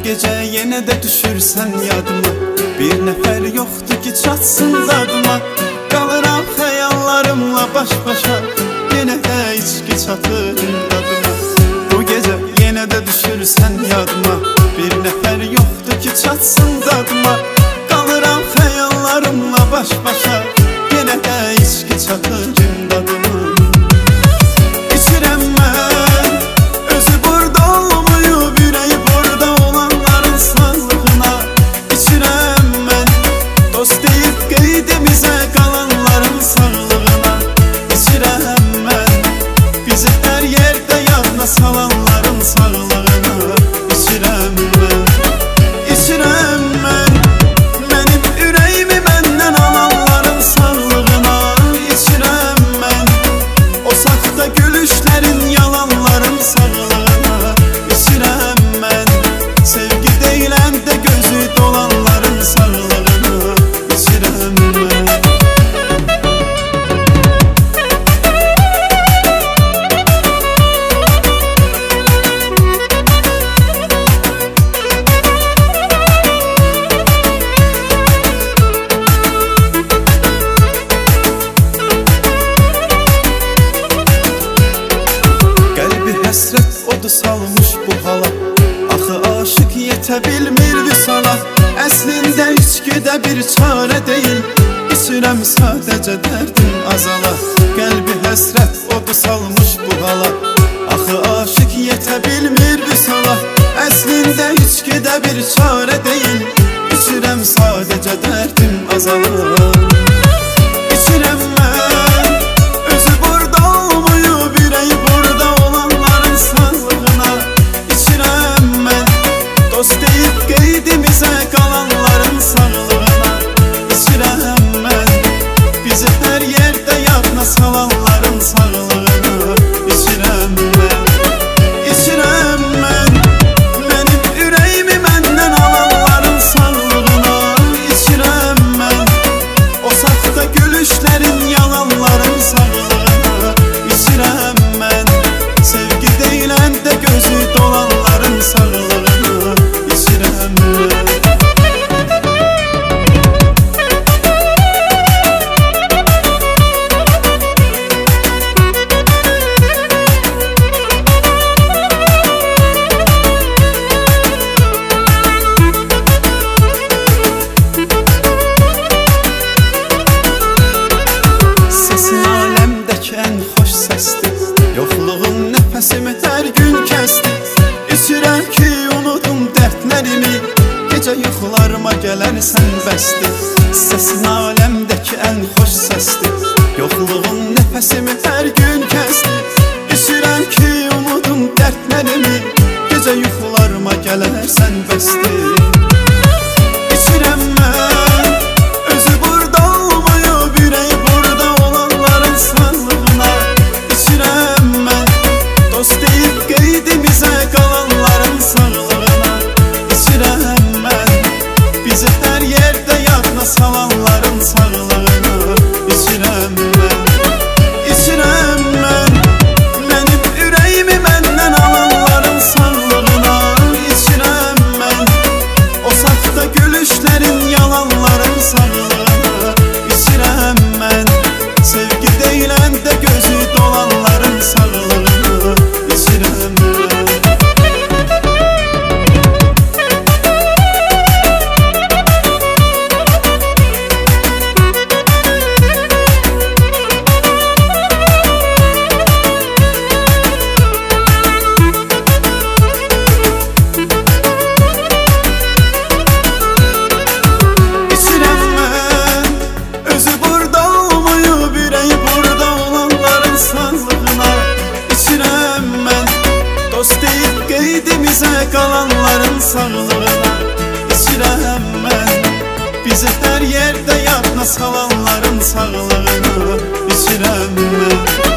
gece yenə də düşürsən yadıma, bir nəfər yoxdur ki çatsın dadıma. Qalıram xəyallarımla baş-başa, yenə də içki çatır dadıma. Bu gece yenə də düşürsən yadıma, bir nəfər yoxdur ki çatsın dadıma. Qalıram xəyallarımla baş-başa, yenə də içki çatır dadıma. İçirəm mən özü burada olmayıb, ürəyi burada olanların sağlığına. İçirəm mən dost deyib qeydimizə qalanların sağlığına. İçirəm mən bizi hər yerdə yadına salanların sağlığına. İçirəm mən, içirəm mən mənim ürəyimi məndən alanların sağlığına. İçirəm mən o saxta gülüşlərin, yalanların sağlığına. İçirəm mən sevgi deyilən də gözü dolanların sağlığına. İçirəm mən. Həsrət odu salmış bu hala, axı aşıq yetə bilmir vüsala. Əslində içkidə bir çarə deyil, içirəm sadəcə dərdim azala. Qəlbi həsrət odu salmış bu hala, axı aşıq yetə bilmir vüsala. Əslində içkidə bir çarə deyil, içirəm sadəcə dərdim azala. İçirəm mən özü burada olmayıb, ürəyi burada olanların sağlığına. İçirəm mən dost deyib qeydimizə qalanların sağlığına. İçirəm mən bizi hər yerdə yadına salanların sağlığına. İçirəm mən, içirəm mən mənim ürəyimi məndən alanların sağlığına. İçirəm mən o saxta gülüşlərin, yalanların sağlığına. İçirəm mən sevgi deyilən də gözü dolanların sağlığına. İçirəm mən. Səsin aləmdəki ən xoş səsdir, yoxluğun nəfəsimi hər gün kəsdi. İçirəm ki unudum dərdlərimi, gecə yuxularıma gələrsən bəsdir. Səsin aləmdəki ən xoş səsdir, yoxluğun nəfəsimi hər gün kəsdi. İçirəm ki unudum dərdlərimi, gecə yuxularıma gələrsən bəsdir. İçirəm mən özü burada olmayıb, ürəyi burada olanların sağlığına. İçirəm mən dost deyib qeydimizə qalanların sağlığına. İçirəm mən bizi hər yerdə yadına salanların sağlığına. İçirəm mən, içirəm mən mənim ürəyimi məndən alanların sağlığına. İçirəm mən o saxta gülüşlərin, yalanların sağlığına. İçirəm mən sevgi deyilən də gözü dolanların sağlığına. İçirəm mən. İçirəm mən özü burada olmayıb, ürəyi burada olanların sağlığına. İçirəm mən dost deyib qeydimizə qalanların sağlığına. İçirəm mən bizi hər yerdə yadına salanların sağlığına. İçirəm mən.